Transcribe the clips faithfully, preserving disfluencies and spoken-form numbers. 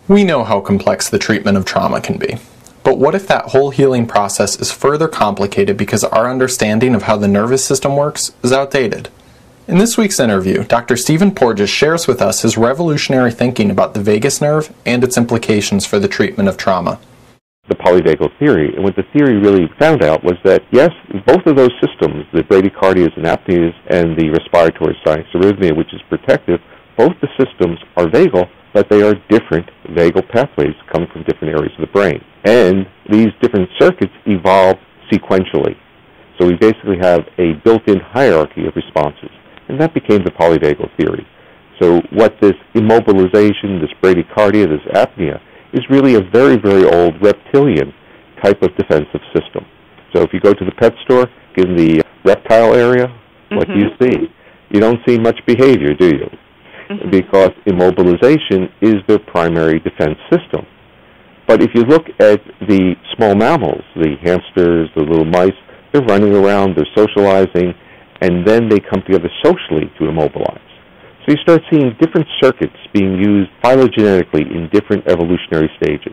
We know how complex the treatment of trauma can be. But what if that whole healing process is further complicated because our understanding of how the nervous system works is outdated? In this week's interview, Doctor Stephen Porges shares with us his revolutionary thinking about the vagus nerve and its implications for the treatment of trauma. The polyvagal theory, and what the theory really found out was that, yes, both of those systems, the bradycardias and apneas and the respiratory sinus which is protective, both the systems are vagal, but they are different vagal pathways coming from different areas of the brain. And these different circuits evolve sequentially. So we basically have a built-in hierarchy of responses, and that became the polyvagal theory. So what this immobilization, this bradycardia, this apnea, is really a very, very old reptilian type of defensive system. So if you go to the pet store in the reptile area, mm-hmm. what do you see? You don't see much behavior, do you? Mm-hmm. Because immobilization is their primary defense system. But if you look at the small mammals, the hamsters, the little mice, they're running around, they're socializing, and then they come together socially to immobilize. So you start seeing different circuits being used phylogenetically in different evolutionary stages.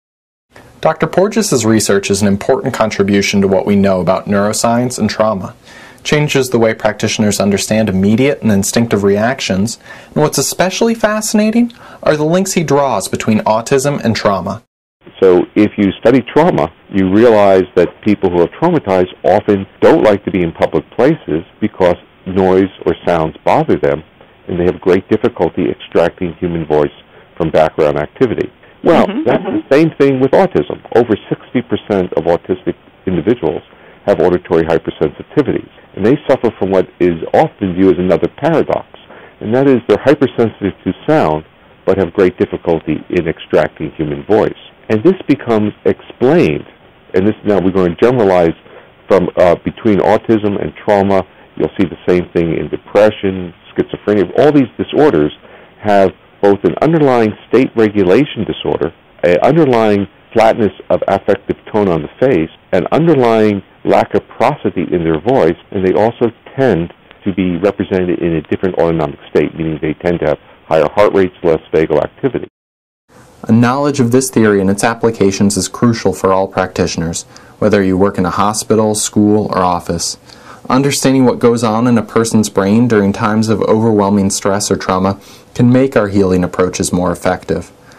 Doctor Porges' research is an important contribution to what we know about neuroscience and trauma. It changes the way practitioners understand immediate and instinctive reactions, and what's especially fascinating are the links he draws between autism and trauma. So if you study trauma, you realize that people who are traumatized often don't like to be in public places because noise or sounds bother them, and they have great difficulty extracting human voice from background activity. Well, mm-hmm, that's mm-hmm. the same thing with autism. Over sixty percent of autistic individuals have auditory hypersensitivities, and they suffer from what is often viewed as another paradox, and that is they're hypersensitive to sound, but have great difficulty in extracting human voice. And this becomes explained, and this now we're going to generalize from uh, between autism and trauma. You'll see the same thing in depression, schizophrenia. All these disorders have both an underlying state regulation disorder, an underlying flatness of affective tone on the face, an underlying lack of prosody in their voice, and they also tend to be represented in a different autonomic state, meaning they tend to have higher heart rates, less vagal activity. A knowledge of this theory and its applications is crucial for all practitioners, whether you work in a hospital, school, or office. Understanding what goes on in a person's brain during times of overwhelming stress or trauma can make our healing approaches more effective.